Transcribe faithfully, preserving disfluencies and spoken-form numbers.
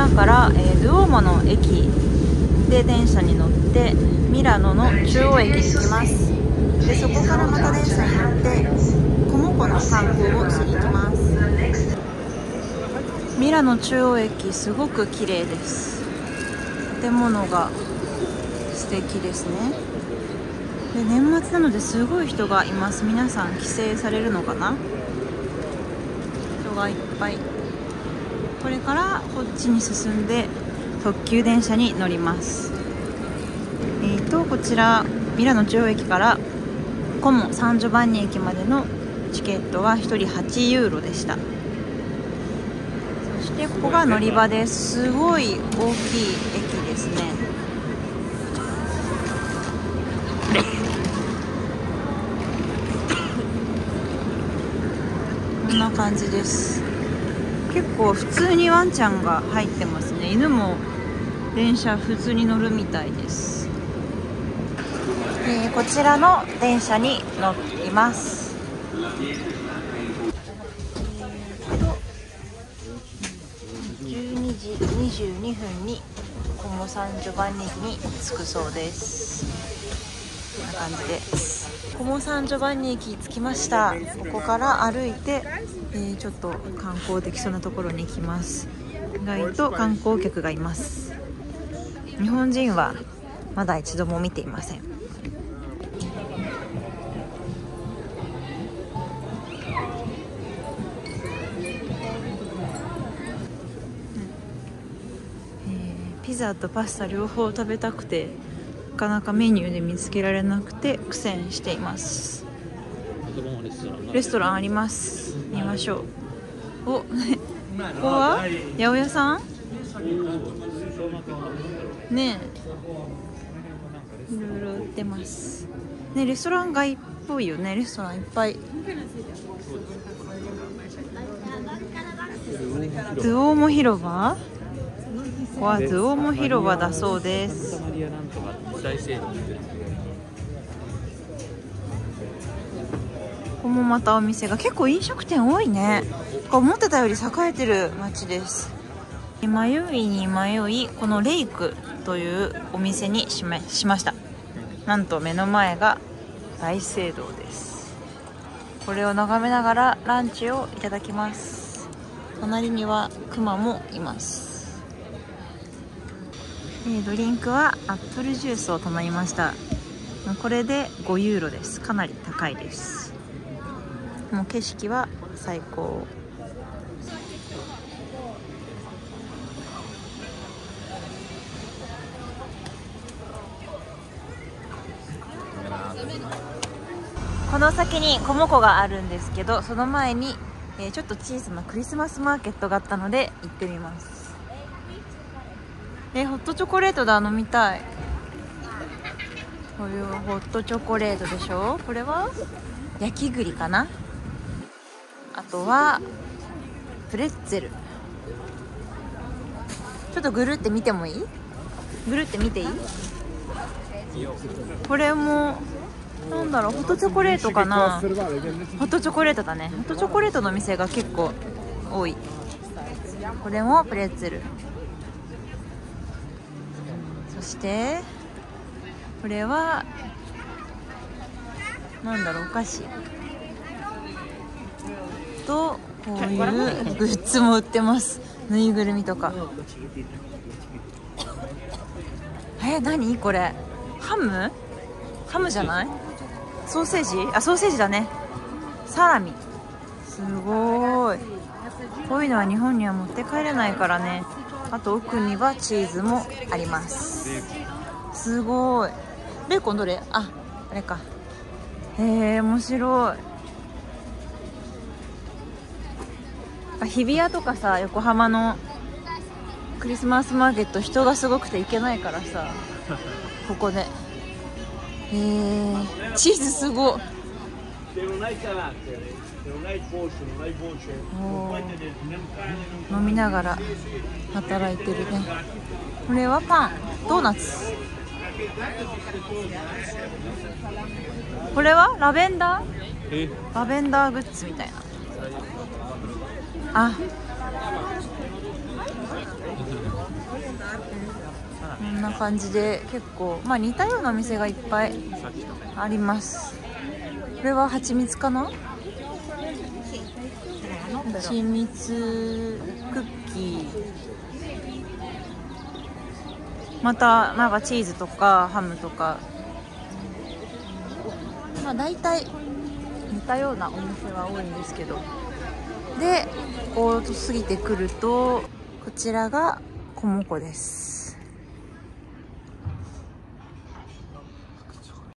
今から、えー、ドゥオーモの駅で電車に乗ってミラノの中央駅に行きます。でそこからまた電車に乗ってコモコの観光をしに行きます。ミラノ中央駅すごく綺麗です。建物が素敵ですね。で年末なのですごい人がいます。皆さん帰省されるのかな。人がいっぱい。これからこっちに進んで特急電車に乗ります。えーとこちらミラノ中央駅からコモ・サンジョバンニ駅までのチケットはひとりはちユーロでした。そしてここが乗り場です。すごい大きい駅ですね。こんな感じです。結構普通にワンちゃんが入ってますね。犬も電車普通に乗るみたいです。えー、こちらの電車に乗ります。じゅうにじにじゅうにふんにコモ・サンジョバンニ駅に着くそうです。こんな感じです。コモ・サンジョバンニ駅着きました。ここから歩いて、えー、ちょっと観光できそうなところに行きます。意外と観光客がいます。日本人はまだ一度も見ていません。ピザとパスタ両方食べたくてなかなかメニューで見つけられなくて苦戦しています。レストランあります。見ましょう。おここは八百屋さんねえ、いろいろ売ってますね。レストラン街っぽいよね。レストランいっぱい。ドゥオーモ広場、ここはドゥオーモ広場だそうです。ここもまたお店が結構飲食店多いね。思ってたより栄えてる街です。迷いに迷いこのレイクというお店にしま、しました。なんと目の前が大聖堂です。これを眺めながらランチをいただきます。隣にはクマもいます。ドリンクはアップルジュースを頼みました。これでごユーロです。かなり高いです。もう景色は最高。この先にコモコがあるんですけど、その前に、えー、ちょっと小さなクリスマスマーケットがあったので行ってみます。えホットチョコレートだ。飲みたい。こういうホットチョコレートでしょ。これは焼き栗かな。あとはプレッツェル。ちょっとぐるって見てもいい？ぐるって見ていい？これもなんだろう、ホットチョコレートかな。ホットチョコレートだね。ホットチョコレートの店が結構多い。これもプレッツェル。そしてこれはなんだろう、お菓子とこういうグッズも売ってます。ぬいぐるみとか。え何これ、ハムハムじゃない？ソーセージ？あ、ソーセージだね。サラミ。すごい。こういうのは日本には持って帰れないからね。あと奥にはチーズもあります。すごい。ベーコンどれ？あ、あれか。へえ、面白い。日比谷とかさ、横浜のクリスマスマーケット人がすごくて行けないからさ、ここで。へえ、チーズすごい。飲みながら働いてるね。これはパン、ドーナツ。これはラベンダー？ラベンダーグッズみたいな。あ、 こんな感じで結構まあ似たようなお店がいっぱいあります。これは蜂蜜かな。蜂蜜クッキー、またなんかチーズとかハムとか、まあ大体似たようなお店は多いんですけど、でこう過ぎてくるとこちらがコモコです。